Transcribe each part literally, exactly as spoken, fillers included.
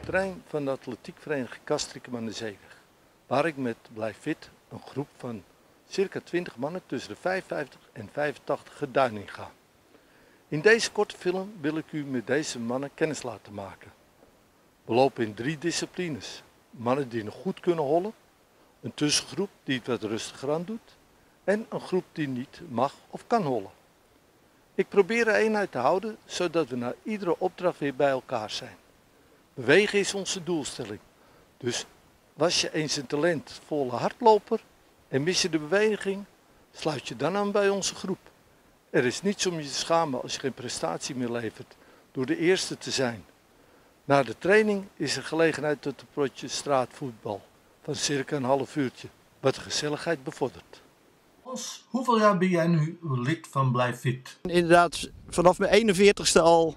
terrein van de atletiekvereniging Castricum aan de Zeeweg, waar ik met Blijf Fit een groep van circa twintig mannen tussen de vijfenvijftig en vijfentachtig geduining ga. In deze korte film wil ik u met deze mannen kennis laten maken. We lopen in drie disciplines. Mannen die nog goed kunnen hollen, een tussengroep die het wat rustiger aan doet en een groep die niet mag of kan hollen. Ik probeer er eenheid te houden, zodat we na iedere opdracht weer bij elkaar zijn. Bewegen is onze doelstelling. Dus was je eens een talentvolle hardloper en mis je de beweging, sluit je dan aan bij onze groep. Er is niets om je te schamen als je geen prestatie meer levert door de eerste te zijn. Na de training is er gelegenheid tot een potje straatvoetbal van circa een half uurtje, wat de gezelligheid bevordert. Hans, hoeveel jaar ben jij nu lid van Blijf Fit? Inderdaad, vanaf mijn eenenveertigste al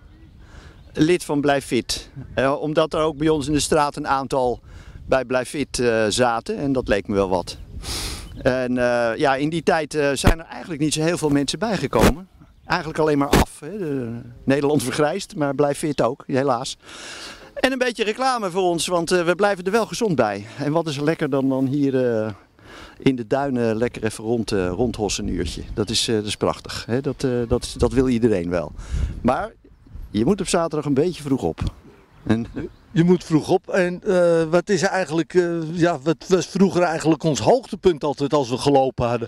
lid van Blijf Fit. Uh, omdat er ook bij ons in de straat een aantal bij Blijf Fit uh, zaten en dat leek me wel wat. En uh, ja, in die tijd uh, zijn er eigenlijk niet zo heel veel mensen bijgekomen. Eigenlijk alleen maar af. Hè. De, Nederland vergrijst, maar Blijf Fit ook, helaas. En een beetje reclame voor ons, want uh, we blijven er wel gezond bij. En wat is er lekker dan, dan hier uh, in de duinen lekker even rond, uh, rondhossen een uurtje. Dat is, uh, dat is prachtig. Hè. Dat, uh, dat, dat wil iedereen wel. Maar je moet op zaterdag een beetje vroeg op. En, Je moet vroeg op en uh, wat is er eigenlijk, uh, ja, wat was vroeger eigenlijk ons hoogtepunt altijd als we gelopen hadden?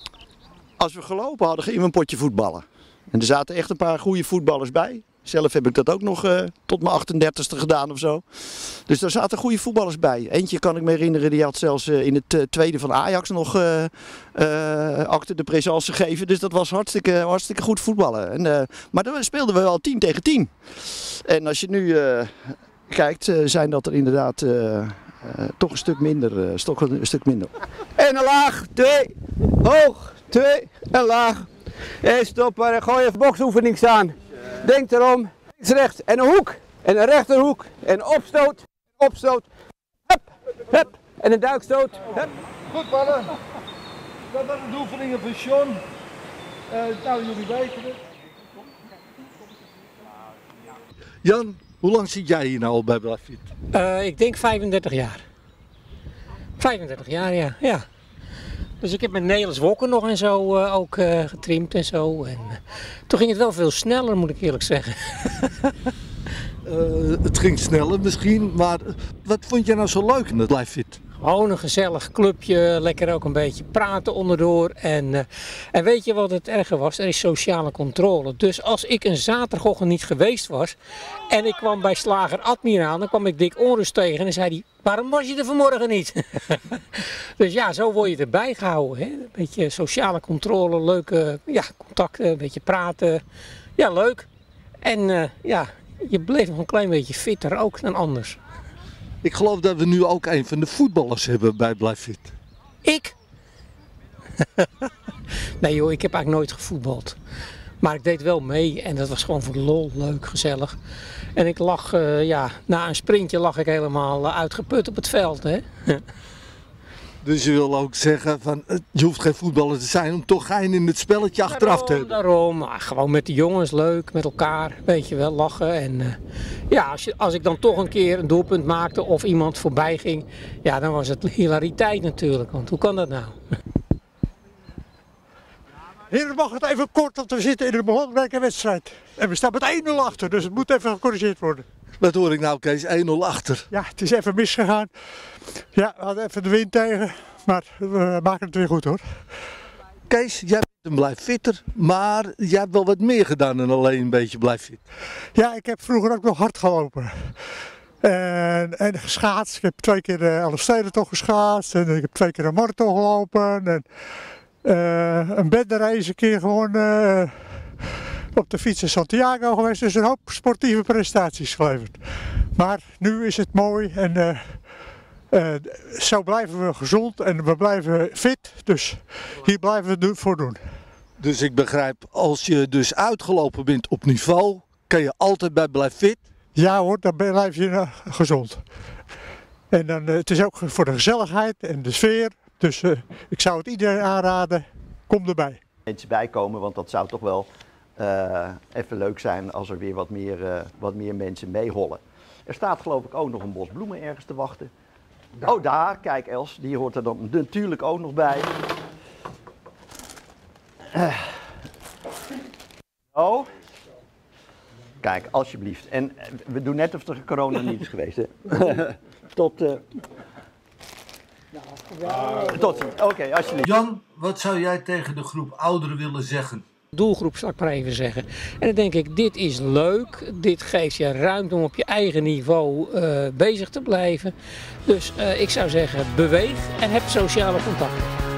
Als we gelopen hadden, gingen we een potje voetballen. En er zaten echt een paar goede voetballers bij. Zelf heb ik dat ook nog uh, tot mijn achtendertigste gedaan of zo. Dus daar zaten goede voetballers bij. Eentje kan ik me herinneren, die had zelfs uh, in het uh, tweede van Ajax nog uh, uh, acte de présence gegeven. Dus dat was hartstikke, hartstikke goed voetballen. En, uh, maar dan speelden we wel tien tegen tien. En als je nu uh, kijkt, uh, zijn dat er inderdaad uh, uh, toch een stuk minder. Uh, toch een, een stuk minder. En een laag, twee, hoog, twee en laag. En stop, maar gooi even boksoefening staan. Denk erom, links, rechts en een hoek. En een rechterhoek. En opstoot, opstoot. Hup, hup. En een duikstoot. Hup. Goed mannen, dat waren de oefeningen van John. Uh, nou, jullie weten het. Jan, hoe lang zit jij hier nou al bij Blijf Fit? Uh, ik denk vijfendertig jaar. vijfendertig jaar, ja. ja. Dus ik heb met Nelis Wokken nog en zo uh, ook uh, getrimd en zo. En, uh, toen ging het wel veel sneller, moet ik eerlijk zeggen. uh, het ging sneller misschien, maar wat vond jij nou zo leuk in het Blijf Fit? Gewoon een gezellig clubje, lekker ook een beetje praten onderdoor. En, uh, en weet je wat het erger was? Er is sociale controle. Dus als ik een zaterdagochtend niet geweest was en ik kwam bij slager Admiraal, dan kwam ik Dick Onrust tegen en dan zei hij, waarom was je er vanmorgen niet? Dus ja, zo word je erbij gehouden. Hè? Een beetje sociale controle, leuke ja, contacten, een beetje praten. Ja, leuk. En uh, ja, je bleef nog een klein beetje fitter ook dan anders. Ik geloof dat we nu ook een van de voetballers hebben bij Blijf Fit. Ik? Nee joh, ik heb eigenlijk nooit gevoetbald. Maar ik deed wel mee en dat was gewoon voor de lol, leuk, gezellig. En ik lag, uh, ja, na een sprintje lag ik helemaal uh, uitgeput op het veld. Hè? Dus je wil ook zeggen, van, je hoeft geen voetballer te zijn om toch gein in het spelletje achteraf daarom, te hebben. Daarom, ah, gewoon met de jongens, leuk, met elkaar, weet je wel, lachen. En uh, ja, als, je, als ik dan toch een keer een doelpunt maakte of iemand voorbij ging, ja, dan was het hilariteit natuurlijk. Want hoe kan dat nou? Heren, mag het even kort, want we zitten in een belangrijke wedstrijd. En we staan met één nul achter, dus het moet even gecorrigeerd worden. Wat hoor ik nou, Kees? één nul achter. Ja, het is even misgegaan. Ja, we hadden even de wind tegen, maar we maken het weer goed hoor. Kees, jij bent een Blijf Fitter, maar jij hebt wel wat meer gedaan dan alleen een beetje Blijf Fit. Ja, ik heb vroeger ook nog hard gelopen. En, en geschaatst. Ik heb twee keer de Elfstedentocht geschaatst en ik heb twee keer een marathon gelopen. En, uh, een beddenrace een keer gewoon uh, op de fiets in Santiago geweest. Dus een hoop sportieve prestaties geleverd. Maar nu is het mooi en uh, uh, zo blijven we gezond en we blijven fit. Dus hier blijven we het voor doen. Dus ik begrijp, als je dus uitgelopen bent op niveau, kan je altijd bij Blijf Fit? Ja hoor, dan blijf je uh, gezond. En dan, uh, het is ook voor de gezelligheid en de sfeer. Dus uh, ik zou het iedereen aanraden, kom erbij. Mensen bijkomen, want dat zou toch wel uh, even leuk zijn als er weer wat meer, uh, wat meer mensen meehollen. Er staat geloof ik ook nog een bos bloemen ergens te wachten. Oh, daar, kijk Els, die hoort er dan natuurlijk ook nog bij. Uh. Oh. Kijk, alsjeblieft. En we doen net of er corona niet is geweest, hè. Tot... Uh... Tot ziens. Oké, okay, alsjeblieft. Jan, wat zou jij tegen de groep ouderen willen zeggen? Doelgroep zal ik maar even zeggen. En dan denk ik, dit is leuk. Dit geeft je ruimte om op je eigen niveau uh, bezig te blijven. Dus uh, ik zou zeggen, beweeg en heb sociale contacten.